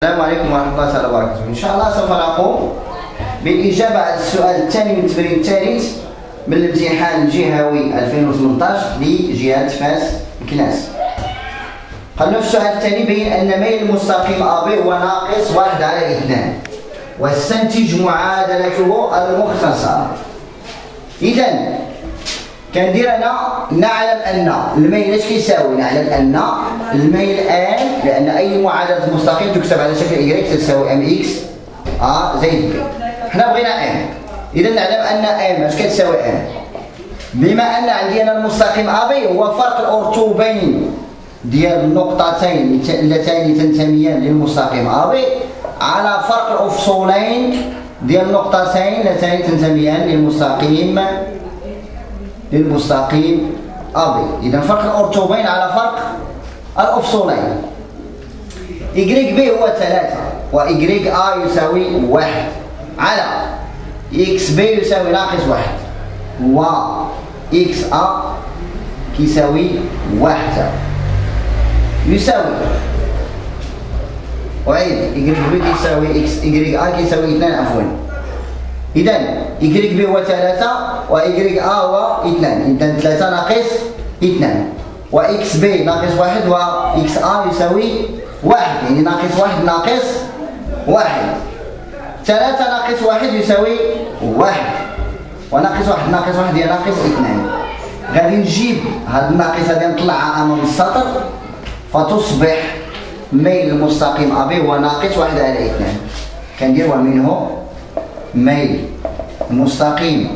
السلام عليكم ورحمة الله تعالى وبركاته. إن شاء الله سوف نقوم بالإجابة على السؤال الثاني من التمرين الثالث من الامتحان الجهوي 2018 لجهة فاس كلاس. قالنا في السؤال الثاني بين أن ميل المستقيم AB هو ناقص 1/2 واستنتج معادلته المختصرة. إذا كندير أنا نعلم أن الميل اش كيساوي؟ نعلم أن الميل ان، لأن أي معادلة مستقيم تكتب على شكل y تساوي mx زائد b. حنا بغينا n، إذا نعلم أن m اش كتساوي n. بما أن عندي أنا المستقيم AB هو فرق الأرتوبين ديال النقطتين اللتان تنتميان للمستقيم AB على فرق الأفصولين ديال النقطتين اللتان تنتميان للمستقيم AB. إذا فرق الأرتوبين على فرق الأفصولين. Y B هو 3 و Y A يساوي 1 على X B يساوي ناقص 1 و X A كيساوي 1 يساوي، أعيد، Y B كيساوي Y A كيساوي 2 عفوا. إذا Y B هو 3 و Y A هو 2، إذا 3 ناقص 2 و X B ناقص 1 و X A يساوي 1، يعني ناقص 1 ناقص 1. 3 ناقص 1 يساوي 1 وناقص 1 ناقص 1 هي ناقص 2. غادي نجيب هاد الناقص غادي نطلعها أمام السطر فتصبح ميل المستقيم AB هو ناقص 1/2. كندير ومنه ميل مستقيم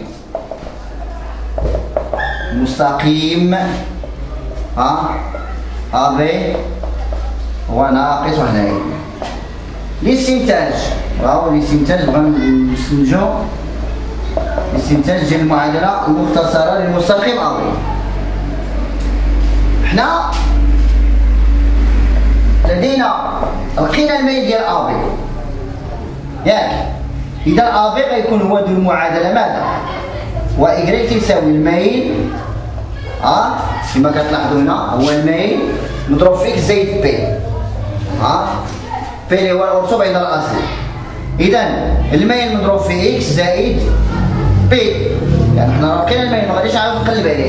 AB هو ناقص 1/2. الاستنتاج، راهو الاستنتاج بغا نستنتجو الاستنتاج ديال المعادلة المختصرة للمستقيم AB. حنا لقينا الميل ديال AB ياك. إذا AB غيكون هو ذو المعادلة ماذا؟ و Y تساوي الميل كما كتلاحظوا هنا هو الميل مضروب في X زائد B. P اللي هو الأرتوب عند الأصل. إذا الميل مضروب في X زائد B، يعني حنا لقينا الميل ما غاديش نعاود نقلب عليه.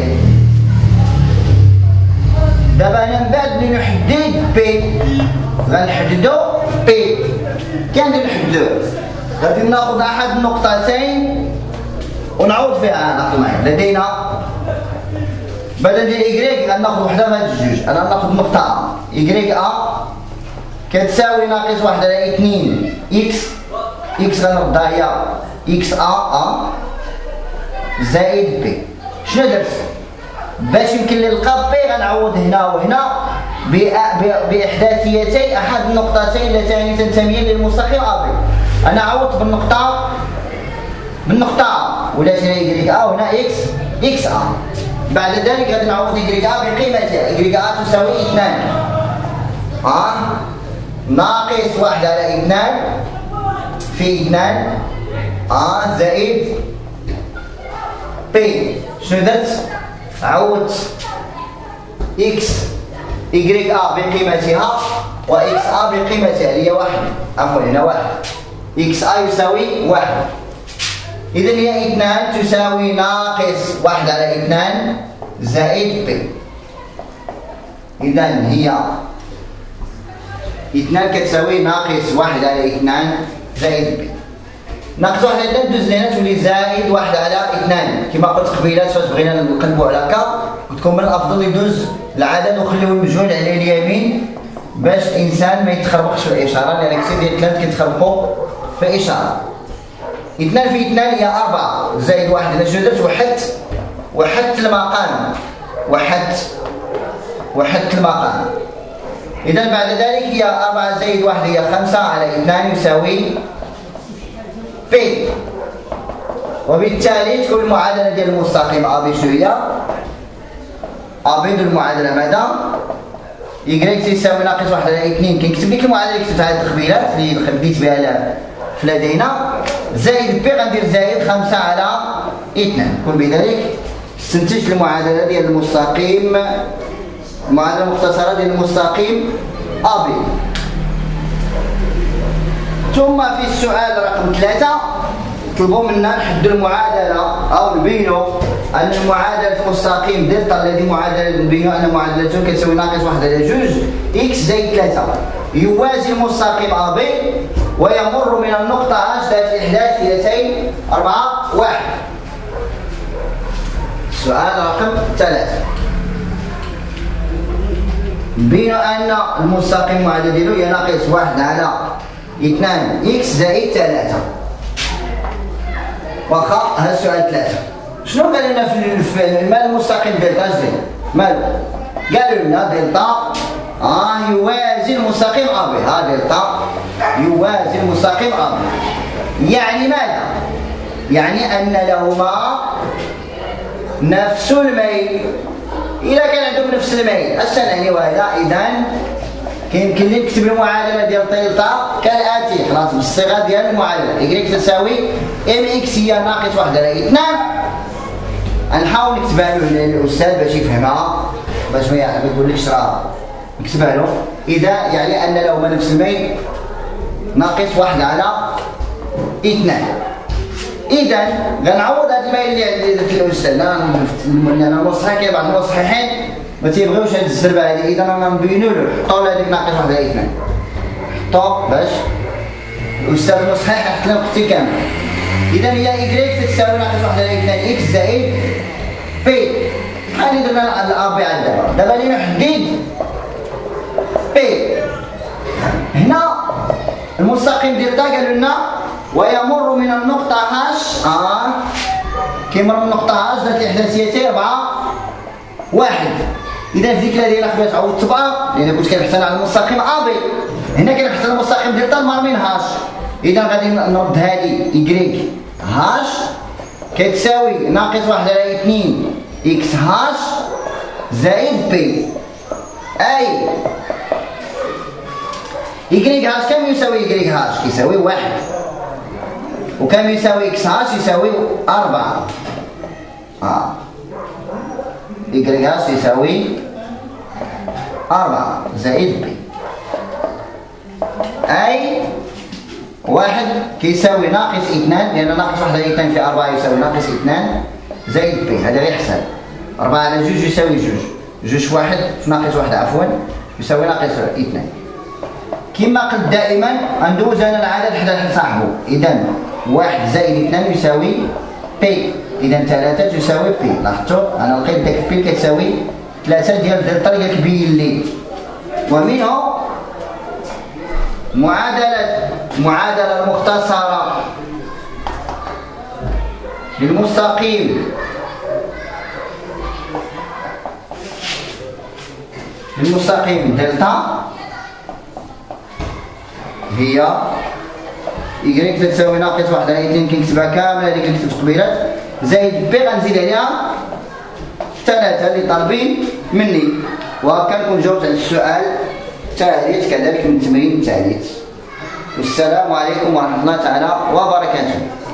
دابا أنا من بعد ملي نحدد B غنحددو B. كي غادي نحددوه غادي ناخذ أحد النقطتين ونعوض فيها. ناخذ معايا لدينا بدل ديال Y غناخذ وحده من هاد الجوج. أنا ناخذ نقطة Y A كتساوي ناقص 1/2 X غنردها هي X A زائد B. شنو درت؟ باش يمكن لي نلقى B غنعوض هنا وهنا بإحداثيتي أحد النقطتين اللتان تنتميان للمستقيم AB. أنا عوضت بالنقطة ولات هنا Y A وهنا X A. بعد ذلك غادي نعوض Y A بقيمتها. Y A تساوي 2 ناقص 1/2 في 2 زائد B. شنو درت؟ عوضت Y A بقيمتها و X A بقيمتها اللي هي 1، عفوا هنا 1. X A يساوي 1. إذا هي 2 تساوي ناقص 1/2 زائد B. إذا هي 2 كتساوي ناقص 1/2 زائد B. ناقص 1/2 دوز لينا تولي زائد 1/2. كما قلت قبيله فاش بغينا نقلبوا على هكا قلت لكم من الافضل يدوز العدد وخليو المجهول على اليمين باش الانسان ما يتخربقش في الاشاره، لان كثير ديال الكلام كيتخربقوا في الاشاره. 2 في 2 هي 4 زائد 1. انا شنو درت؟ وحدت المقام وحدت المقام. إذا بعد ذلك هي 4 زائد 1 هي 5 على 2 يساوي B. وبالتالي تكون المعادلة ديال المستقيم AB شنو هي؟ AB ذو المعادلة ماذا؟ Y تساوي ناقص 1/2. كنكتب لك المعادلة اللي كتبتها هاد القبيلات اللي خديت بها في لدينا زائد B غندير زائد 5 على 2. كون بذلك استنتجت المعادلة ديال المستقيم، المعادلة المختصرة ديال المستقيم AB. ثم في السؤال رقم 3 طلبوا منا نحدوا المعادلة أو نبينوا أن معادلة المستقيم دلتا الذي نبينوا أن معادلته كتساوي ناقص 1 على 2 إكس زائد 3 يوازي المستقيم AB ويمر من النقطة H ذات الإحداث 2 4 1. السؤال رقم 3 نبينوا أن المستقيم المعادلة ديالو هي ناقص 1 على 2 إكس زائد 3. واخا هذا السؤال 3 شنو قال لنا في مال المستقيم دلتا اش داير مالو؟ قالوا لنا دلتا يوازي المستقيم AB. ها دلتا يوازي المستقيم AB يعني ماذا؟ يعني أن لهما نفس الميل. إذا كان عندهم نفس الميل اش يعني هذا؟ إذا كيمكن لي نكتب المعادله ديال دلتا كالاتي خلاص بالصيغه ديال المعادله y تساوي ام اكس هي ناقص 1 على 2. غنحاول نكتبها له للاستاذ باش يفهمها باش ما يقولكش راه نكتبها له. اذا يعني ان لهما نفس الميل ناقص 1 على 2. اذا غنعوض هذا الميل اللي عندي درت الاستاذ انا المصحح كاين بعض المصححين ما تيبغيوش هاد الزربه هادي. اذا انا نبينو له حطوا له هذيك ناقص 1 على 2 حطوا باش الاستاذ المصحح يحط لهم اختي كامله. اذا هي y تساوي ناقص 1 على 2 اكس زائد بي. بحال اللي درنا الابي عاد دابا اللي نحدد بي. هنا المستقيم ديال قالوا لنا ويمر من النقطه هاش كيمر من النقطه هاش ذات الاحداثيتين 4 1. اذا الفكره ديالها خدات عوض تبقى لان كنت كنبحث على المستقيم AB. هنا كنبحث على المستقيم دلتا المر من هاش. اذا غادي نرد هذه y هاش كتساوي ناقص 1 على 2 اكس هاش زائد بي. اي y هاش كم يساوي y هاش؟ يساوي 1. وكم يساوي اكس هاش؟ يساوي 4. y هاش يساوي 4 زائد بي. أي 1 كيساوي ناقص 2 لأن ناقص 1 على 2 في 4 يساوي ناقص 2 زائد بي. هذا غير حساب 4 على 2 يساوي 2 2 في 1 في ناقص 1 عفوا يساوي ناقص 2. كما قلت دائما ندوز أنا العدد حتى نصاحبه. إذا 1 زائد 2 يساوي بي. إذا 3 تساوي بي. لاحظتوا أنا لقيت داك بي كتساوي 3 ديال دلتا اللي كتبين لي. ومنه معادلة مختصرة للمستقيم دلتا هي y تساوي ناقص 1 على 2 كنكتبها كامله هذيك اللي كتبت قبيلات زائد بي غنزيد عليها 3 اللي طالبين مني. وهكا نكون جاوبت على السؤال الثالث كذلك من التمرين الثالث. والسلام عليكم ورحمه الله تعالى وبركاته.